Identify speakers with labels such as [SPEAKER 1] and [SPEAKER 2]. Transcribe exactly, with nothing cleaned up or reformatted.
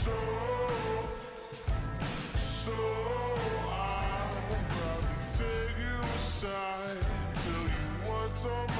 [SPEAKER 1] So, so I'm about to take you aside, tell you what's on